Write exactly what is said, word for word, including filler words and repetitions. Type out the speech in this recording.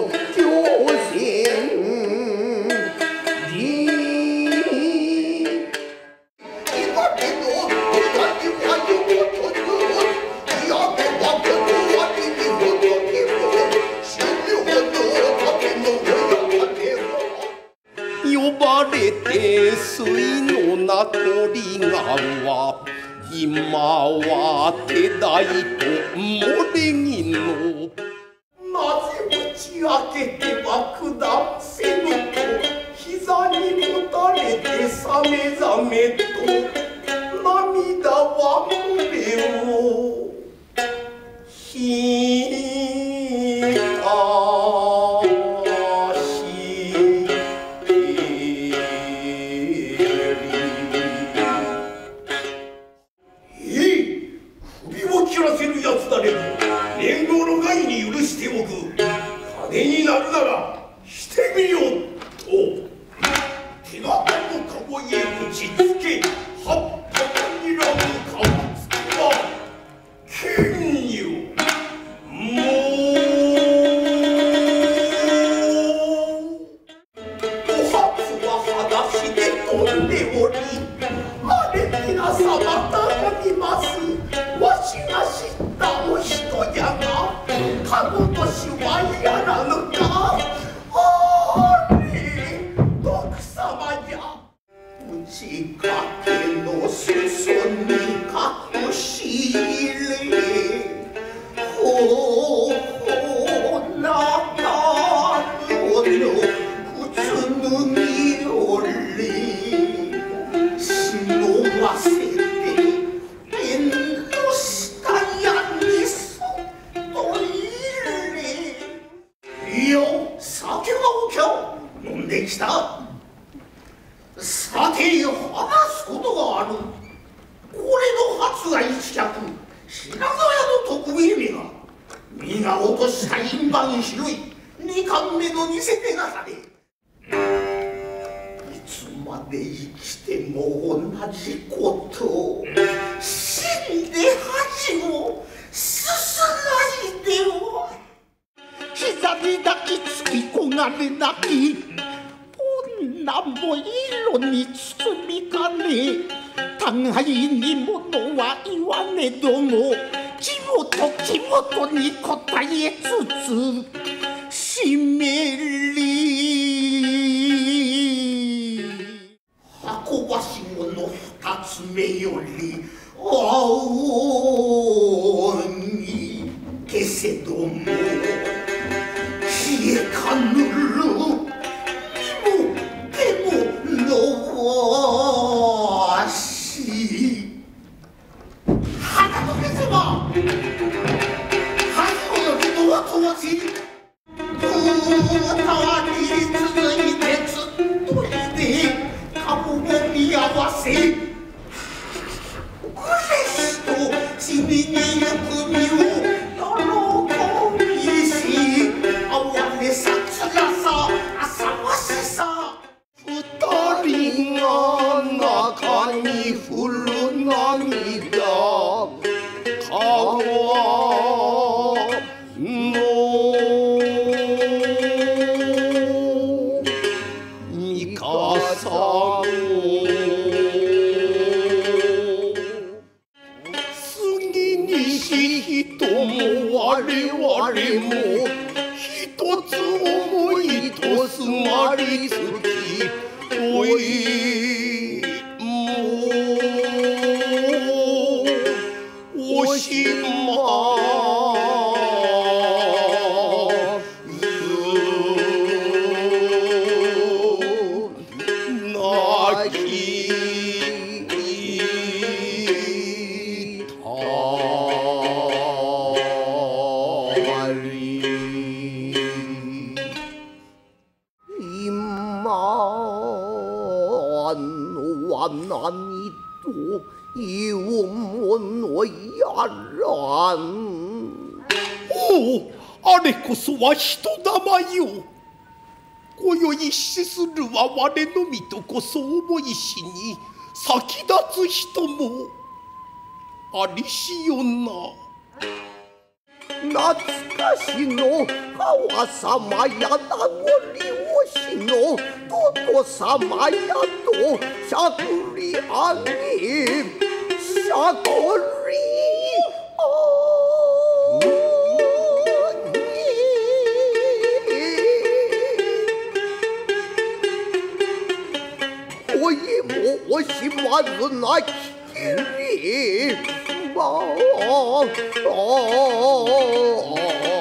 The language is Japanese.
今は手代と漏れぎのなぜ打ち明けてはくだせぬと膝にもたれてさめざめと涙は胸をひ金になるならしてみようと手形の籠へ打ちつけ葉っぱにらむ顔つきは剣よもうお初は裸足で飛んでおりあれ皆様頼みますわしが知ったお人じゃがかごとしはやらぬかあれ徳様じゃ打ちかけの裾に隠し入れほほ中の靴脱ぎより忍ばせて縁の下やにそっと入れいや酒がおきゃ飲んできたさて話すことがあるこれの初が一客品川屋の徳姫が皆落とした印番広い二冠目の偽手形でいつまで生きても同じこと死んで恥をすすないでは膝に抱きつき焦がれ泣き女も色に包みかね互いにものは言わねども地元地元に答えつつしめり運ばし物二つ目より青に消せども消えかぬるわし旗のけせば恥をのけとはとわし歌はに続いてずっといて顔を見合わせうれしと死ににゆく身を喜びし哀れさつらさあさわしさ二人が中に降る涙川の三笠次にし人も我々も一つ思いとすがりつきおいもうおしまず泣きたり今のは何というものやらんおおあれこそは人玉よ今宵死するは我のみとこそ思いしに先立つ人もありしよな懐かしの川様や名残惜しのトト様やとしゃくりあげしゃくりあげおいも惜しまずなきけりばあ